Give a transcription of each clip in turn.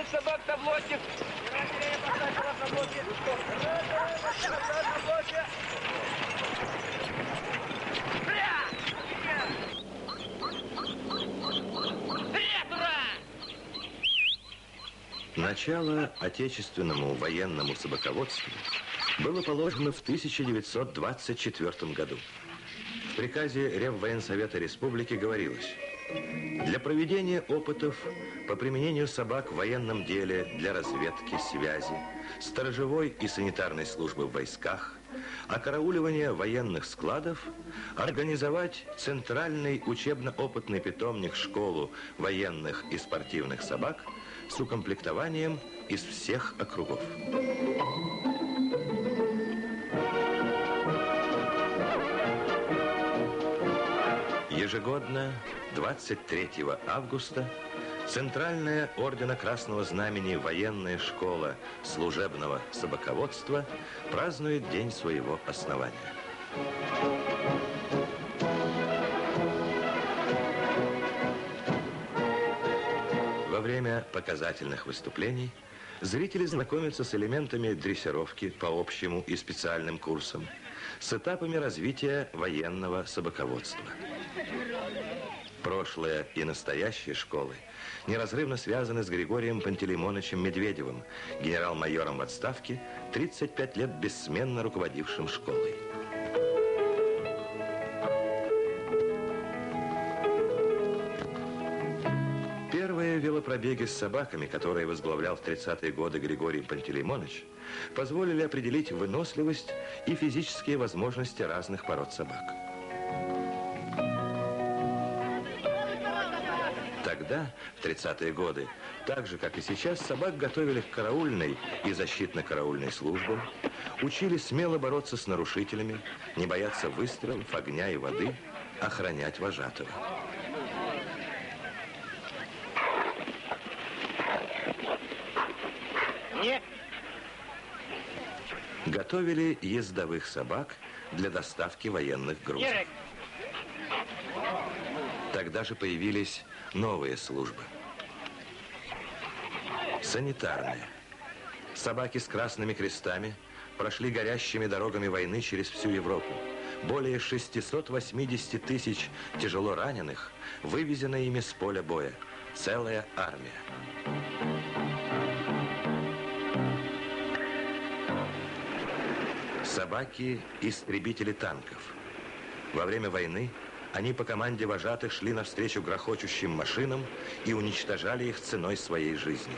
собак на блоке. Начало отечественному военному собаководству было положено в 1924 году. В приказе Реввоенсовета Республики говорилось: для проведения опытов по применению собак в военном деле для разведки, связи, сторожевой и санитарной службы в войсках, окарауливания военных складов, организовать центральный учебно-опытный питомник школу военных и спортивных собак с укомплектованием из всех округов. Ежегодно 23 августа Центральная Ордена Красного Знамени военная школа служебного собаководства празднует день своего основания. Во время показательных выступлений зрители знакомятся с элементами дрессировки по общему и специальным курсам, с этапами развития военного собаководства. Прошлое и настоящее школы неразрывно связаны с Григорием Пантелеймоновичем Медведевым, генерал-майором в отставке, 35 лет бессменно руководившим школой. Первые велопробеги с собаками, которые возглавлял в 30-е годы Григорий Пантелеймонович, позволили определить выносливость и физические возможности разных пород собак. Тогда, в 30-е годы, так же, как и сейчас, собак готовили к караульной и защитно-караульной службам, учили смело бороться с нарушителями, не бояться выстрелов, огня и воды, охранять вожатого. Нет. Готовили ездовых собак для доставки военных грузов. Нет. Тогда же появились новые службы. Санитарные. Собаки с красными крестами прошли горящими дорогами войны через всю Европу. Более 680 тысяч тяжело раненых вывезено ими с поля боя. Целая армия. Собаки-истребители танков. Во время войны они по команде вожатых шли навстречу грохочущим машинам и уничтожали их ценой своей жизни.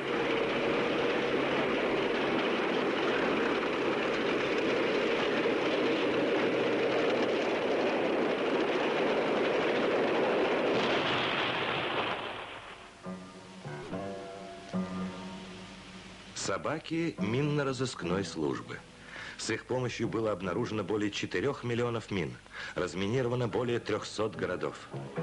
Собаки минно-розыскной службы. С их помощью было обнаружено более 4 миллионов мин, разминировано более 300 городов.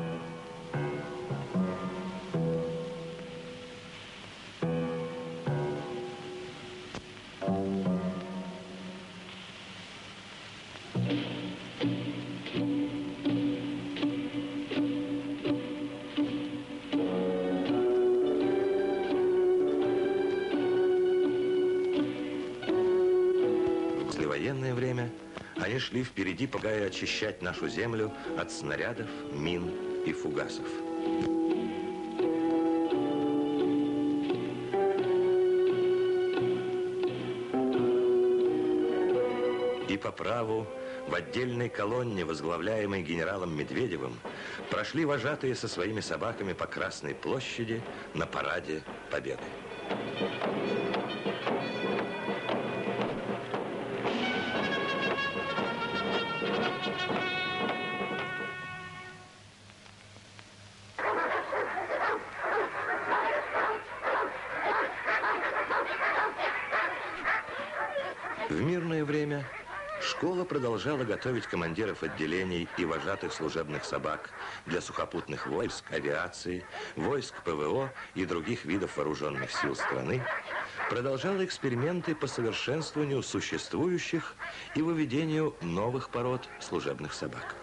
В военное время они шли впереди, помогая очищать нашу землю от снарядов, мин и фугасов. И по праву в отдельной колонне, возглавляемой генералом Медведевым, прошли вожатые со своими собаками по Красной площади на параде Победы. В мирное время школа продолжала готовить командиров отделений и вожатых служебных собак для сухопутных войск, авиации, войск ПВО и других видов вооруженных сил страны, продолжала эксперименты по совершенствованию существующих и выведению новых пород служебных собак.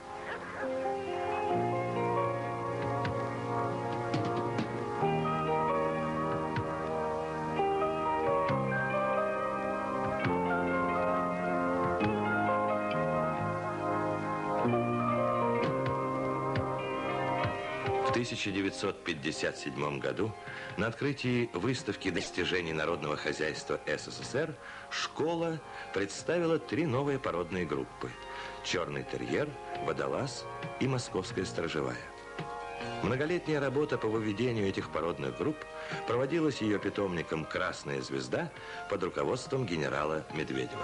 1957 году на открытии выставки достижений народного хозяйства СССР школа представила 3 новые породные группы – черный терьер, водолаз и московская сторожевая. Многолетняя работа по выведению этих породных групп проводилась ее питомником «Красная звезда» под руководством генерала Медведева.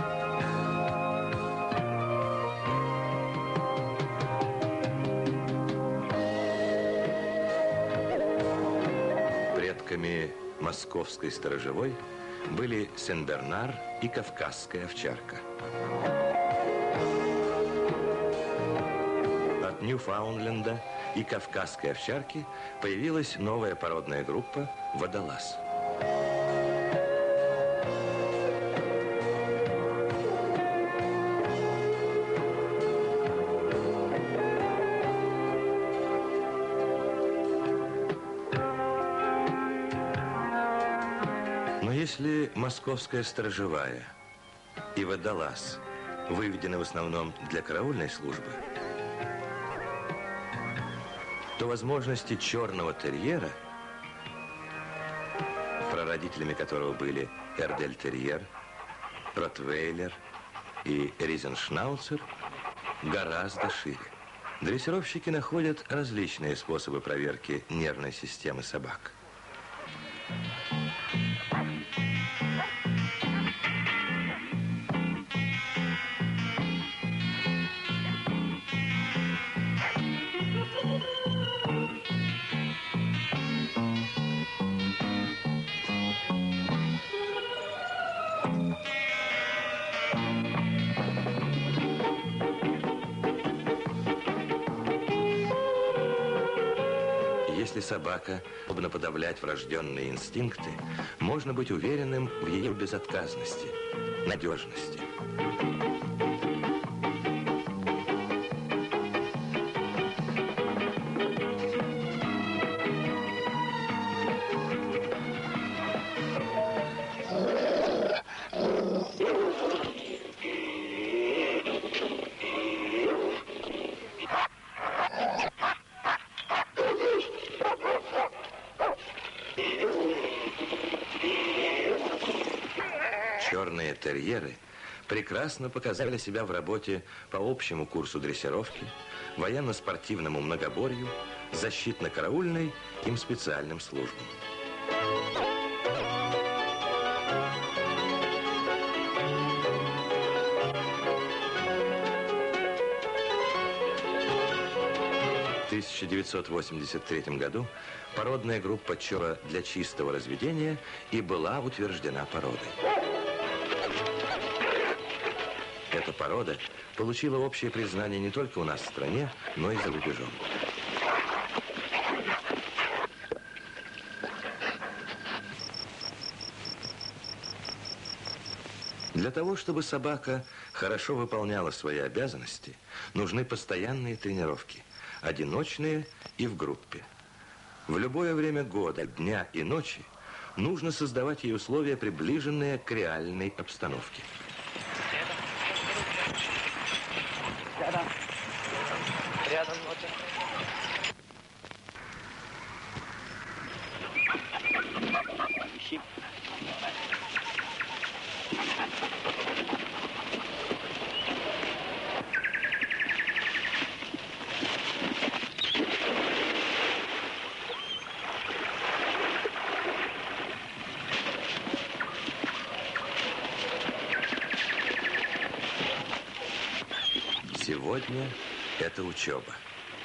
Предками московской сторожевой были Сен-Бернар и кавказская овчарка. От Ньюфаундленда и кавказской овчарки появилась новая породная группа «Водолаз». Но если московская сторожевая и водолаз выведены в основном для караульной службы, то возможности черного терьера, прародителями которого были Эрдельтерьер, Ротвейлер и Ризеншнауцер, гораздо шире. Дрессировщики находят различные способы проверки нервной системы собак. Если собака способна подавлять врожденные инстинкты, можно быть уверенным в ее безотказности, надежности. Черные терьеры прекрасно показали себя в работе по общему курсу дрессировки, военно-спортивному многоборью, защитно-караульной и специальным службам. В 1983 году породная группа «Чора» для чистого разведения и была утверждена породой. Эта порода получила общее признание не только у нас в стране, но и за рубежом. Для того, чтобы собака хорошо выполняла свои обязанности, нужны постоянные тренировки, одиночные и в группе. В любое время года, дня и ночи нужно создавать ей условия, приближенные к реальной обстановке. Рядом вот. Сегодня это учеба.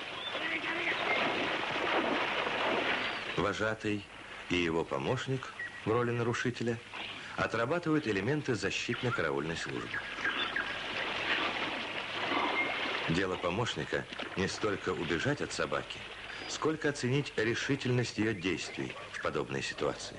Вожатый и его помощник в роли нарушителя отрабатывают элементы защитно-караульной службы. Дело помощника не столько убежать от собаки, сколько оценить решительность ее действий в подобной ситуации.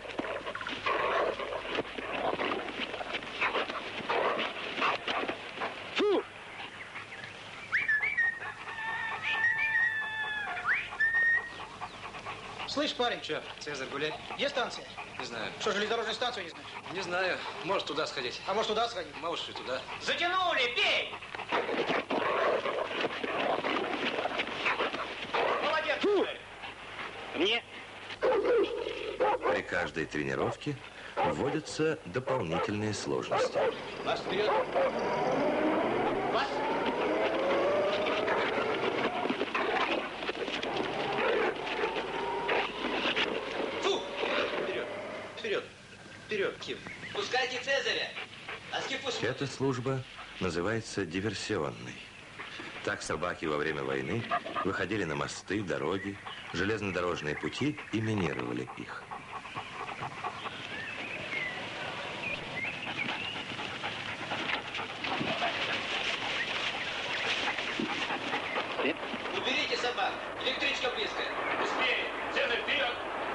Слышь, парень. Че, Цезарь, гулять? Где станция? Не знаю. Что, железнодорожную станцию не знаешь? Не знаю. Может, туда сходить. А может, туда сходить? Может, и туда. Затянули, пей! Молодец! Мне. При каждой тренировке вводятся дополнительные сложности. Вас вперед. Вас. Фу! Вперед. Вперед. Вперед, Ким. Пускайте Цезаря. А Скифус... Эта служба называется диверсионной. Так собаки во время войны выходили на мосты, дороги, железнодорожные пути и минировали их. Уберите собак. Электричка близко. Быстрее! Цезарь, вперед!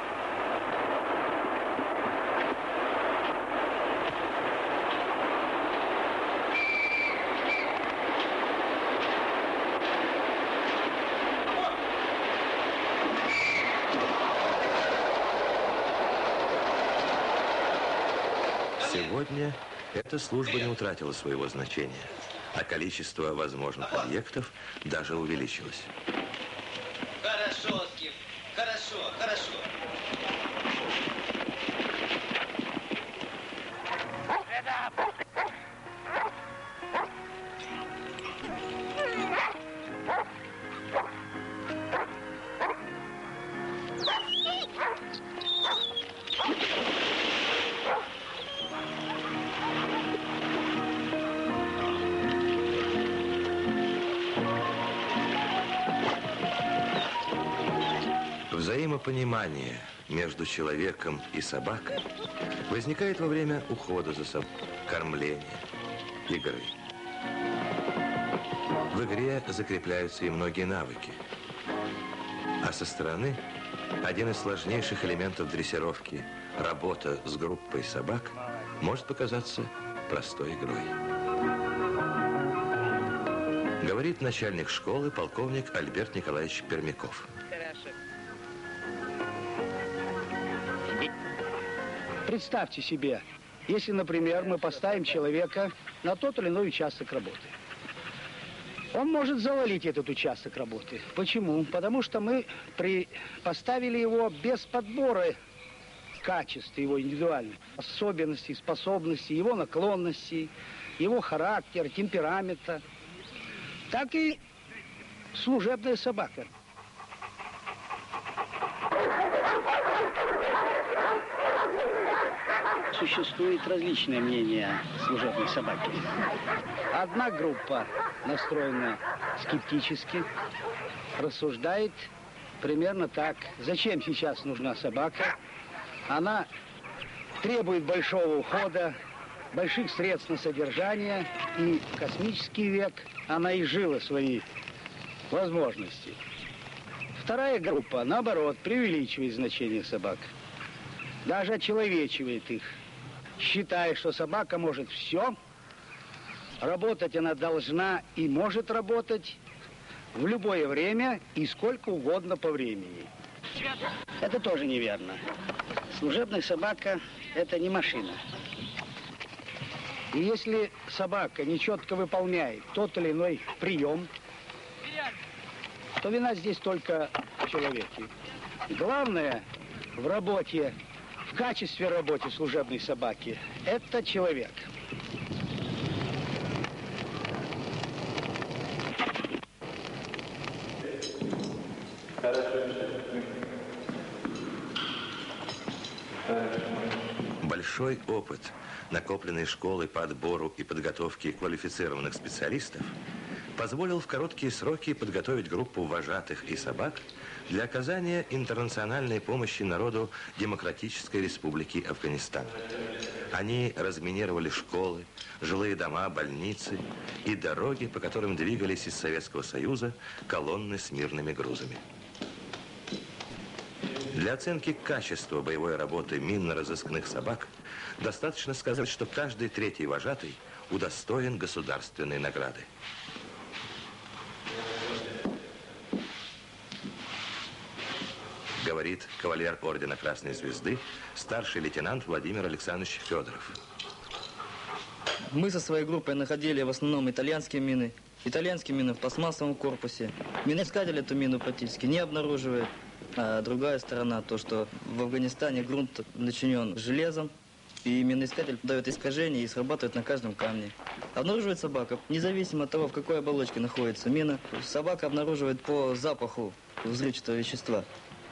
Сегодня эта служба не утратила своего значения, а количество возможных объектов даже увеличилось. Хорошо, Скиф. Хорошо, хорошо. Взаимопонимание между человеком и собакой возникает во время ухода за собой, кормления, игры. В игре закрепляются и многие навыки. А со стороны один из сложнейших элементов дрессировки – работа с группой собак – может показаться простой игрой. Говорит начальник школы полковник Альберт Николаевич Пермяков. Представьте себе, если, например, мы поставим человека на тот или иной участок работы. Он может завалить этот участок работы. Почему? Потому что мы поставили его без подбора качеств его индивидуальных, особенностей, способностей, его наклонностей, его характера, темперамента. Так и служебная собака. Существует различное мнение о служебной собаке. Одна группа настроена скептически, рассуждает примерно так. Зачем сейчас нужна собака? Она требует большого ухода, больших средств на содержание, и в космический век она изжила свои возможности. Вторая группа, наоборот, преувеличивает значение собак. Даже очеловечивает их, считая, что собака может все, работать она должна и может работать в любое время и сколько угодно по времени. Это тоже неверно. Служебная собака – это не машина. И если собака нечетко выполняет тот или иной прием, то вина здесь только в человеке. Главное в работе, в качестве работы служебной собаки – это человек. Большой опыт, накопленный школой по отбору и подготовке квалифицированных специалистов, позволил в короткие сроки подготовить группу вожатых и собак для оказания интернациональной помощи народу Демократической Республики Афганистан. Они разминировали школы, жилые дома, больницы и дороги, по которым двигались из Советского Союза колонны с мирными грузами. Для оценки качества боевой работы минно-розыскных собак достаточно сказать, что каждый третий вожатый удостоен государственной награды. Говорит кавалер ордена Красной Звезды, старший лейтенант Владимир Александрович Федоров. Мы со своей группой находили в основном итальянские мины. Итальянские мины в пластмассовом корпусе. Миноискатель эту мину практически не обнаруживает. А другая сторона, то, что в Афганистане грунт начинен железом, и миноискатель дает искажение и срабатывает на каждом камне. Обнаруживает собака, независимо от того, в какой оболочке находится мина, собака обнаруживает по запаху взрывчатого вещества.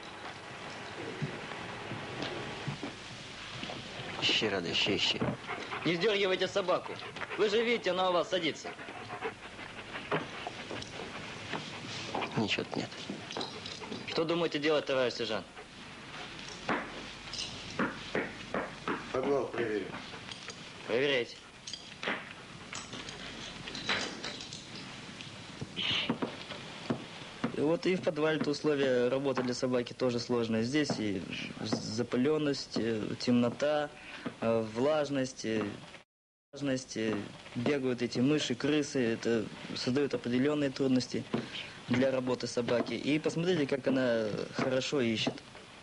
Ищи, Рада, ищи. Не сдергивайте собаку. Вы же видите, она у вас садится. Ничего нет. Что думаете делать, товарищ сержант? Подвал проверю. Проверяйте. Вот и в подвале-то условия работы для собаки тоже сложные. Здесь и запыленность, темнота, влажность, бегают эти мыши, крысы. Это создает определенные трудности для работы собаки. И посмотрите, как она хорошо ищет.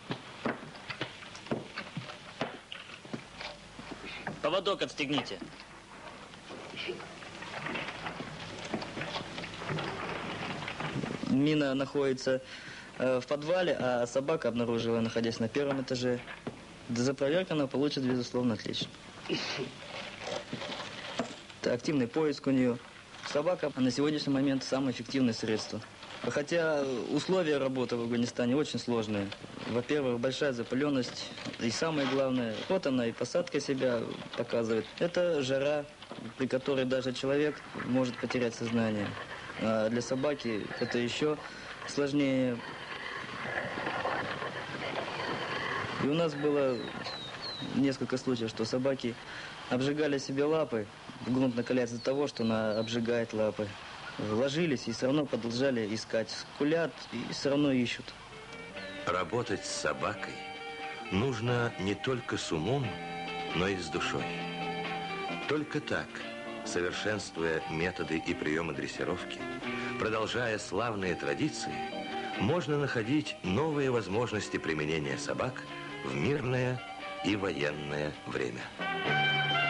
Поводок отстегните. Мина находится в подвале, а собака обнаружила, находясь на первом этаже. Да за проверку она получит, безусловно, отлично. Это активный поиск у нее. Собака на сегодняшний момент самое эффективное средство. Хотя условия работы в Афганистане очень сложные. Во-первых, большая запыленность. И самое главное, вот она и посадка себя показывает. Это жара, при которой даже человек может потерять сознание. А для собаки это еще сложнее. И у нас было несколько случаев, что собаки обжигали себе лапы. Грунт накаляется из-за того, что она обжигает лапы. Ложились и все равно продолжали искать. Скулят и все равно ищут. Работать с собакой нужно не только с умом, но и с душой. Только так, совершенствуя методы и приемы дрессировки, продолжая славные традиции, можно находить новые возможности применения собак в мирное и военное время.